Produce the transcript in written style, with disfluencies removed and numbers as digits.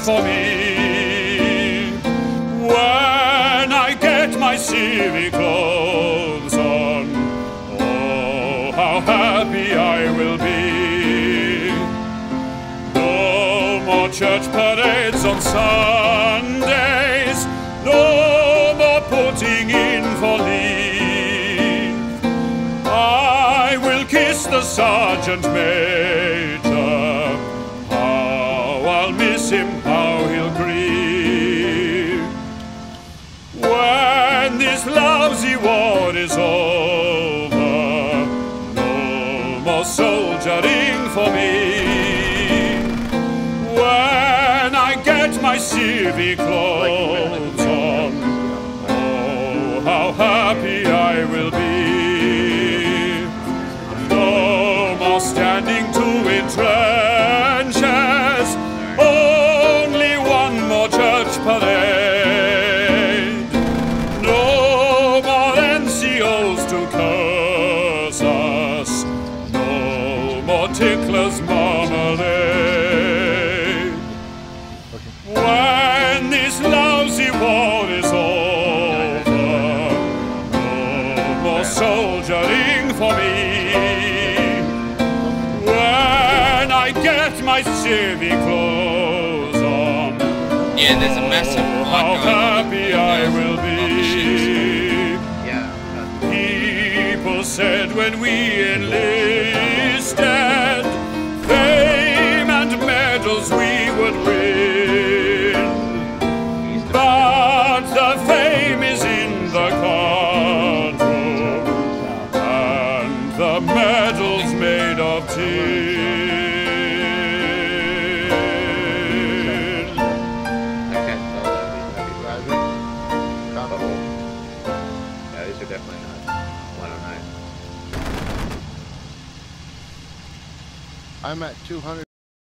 for me. When I get my civic clothes on, oh, how happy I will be. No more church parades on Sundays, no more putting in for leave. I will kiss the sergeant major. How I'll miss him, how he'll grieve. When this lousy war is over, no more soldiering for me. When I get my civic clothes on, oh, how happy I will be. No more standing to in trenches, only one more church parade. No more NCOs to curse us, no more ticklers marmalade. When this lousy war is over, no more soldiering for me. When I get my civic clothes on, yeah, there's a massive how happy I will be. Yeah. People said when we enlisted, fame and medals we would win. But the fame is in the courtroom, and the medals made of tin. I can't tell that these might be rising. Probably. Yeah, these are definitely not 109. I'm at 200.